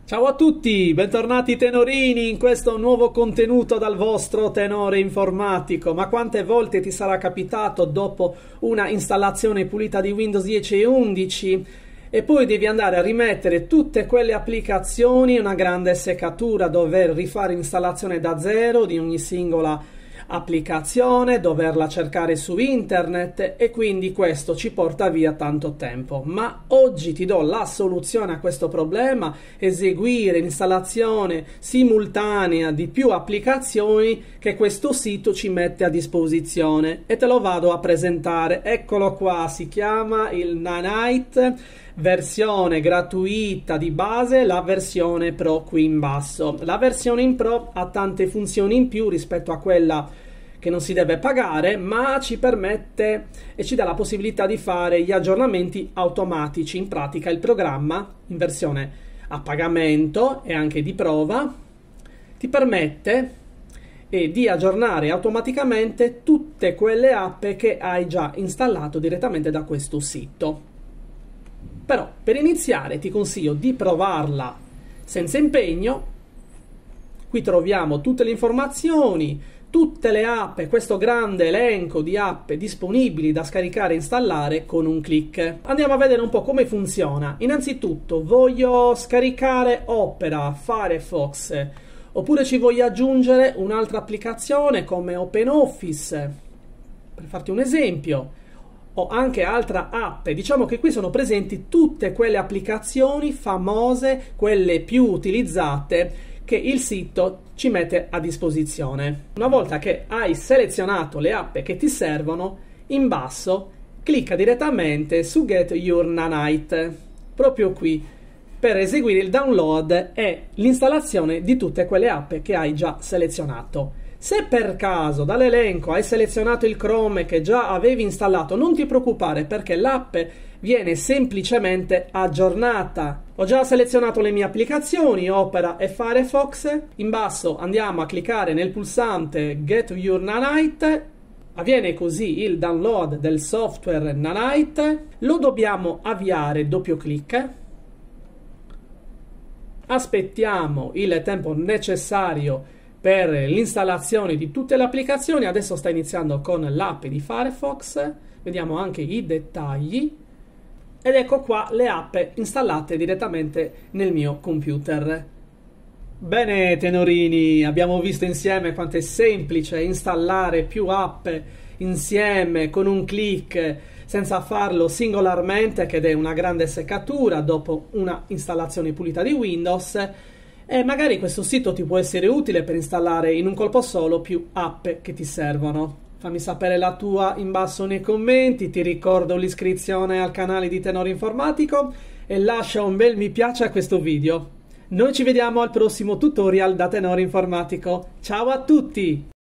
Ciao a tutti, bentornati tenorini in questo nuovo contenuto dal vostro tenore informatico. Ma quante volte ti sarà capitato dopo una installazione pulita di Windows 10 e 11 e poi devi andare a rimettere tutte quelle applicazioni, una grande seccatura, dover rifare installazione da zero di ogni singola applicazione, doverla cercare su internet e quindi questo ci porta via tanto tempo. Ma oggi ti do la soluzione a questo problema: eseguire l'installazione simultanea di più applicazioni che questo sito ci mette a disposizione e te lo vado a presentare. Eccolo qua, si chiama il Nanite, versione gratuita di base, la versione Pro qui in basso. La versione in Pro ha tante funzioni in più rispetto a quella che non si deve pagare, ma ci permette e ci dà la possibilità di fare gli aggiornamenti automatici. In pratica il programma in versione a pagamento e anche di prova ti permette di aggiornare automaticamente tutte quelle app che hai già installato direttamente da questo sito. Però per iniziare ti consiglio di provarla senza impegno. Qui troviamo tutte le informazioni, tutte le app, questo grande elenco di app disponibili da scaricare e installare con un click. Andiamo a vedere un po' come funziona. Innanzitutto voglio scaricare Opera, Firefox, oppure ci voglio aggiungere un'altra applicazione come OpenOffice, per farti un esempio, o anche altra app. Diciamo che qui sono presenti tutte quelle applicazioni famose, quelle più utilizzate, che il sito ci mette a disposizione. Una volta che hai selezionato le app che ti servono, in basso clicca direttamente su Get Your Nanite, proprio qui, per eseguire il download e l'installazione di tutte quelle app che hai già selezionato. Se per caso dall'elenco hai selezionato il Chrome che già avevi installato, non ti preoccupare, perché l'app viene semplicemente aggiornata. Ho già selezionato le mie applicazioni, Opera e Firefox. In basso andiamo a cliccare nel pulsante Get Your Nanite. Avviene così il download del software Nanite. Lo dobbiamo avviare, doppio clic. Aspettiamo il tempo necessario per l'installazione di tutte le applicazioni. Adesso sta iniziando con l'app di Firefox. Vediamo anche i dettagli. Ed ecco qua le app installate direttamente nel mio computer. Bene tenorini, abbiamo visto insieme quanto è semplice installare più app insieme con un click, senza farlo singolarmente, che è una grande seccatura dopo una installazione pulita di Windows. E magari questo sito ti può essere utile per installare in un colpo solo più app che ti servono. Fammi sapere la tua in basso nei commenti. Ti ricordo l'iscrizione al canale di Tenore Informatico e lascia un bel mi piace a questo video. Noi ci vediamo al prossimo tutorial da Tenore Informatico. Ciao a tutti!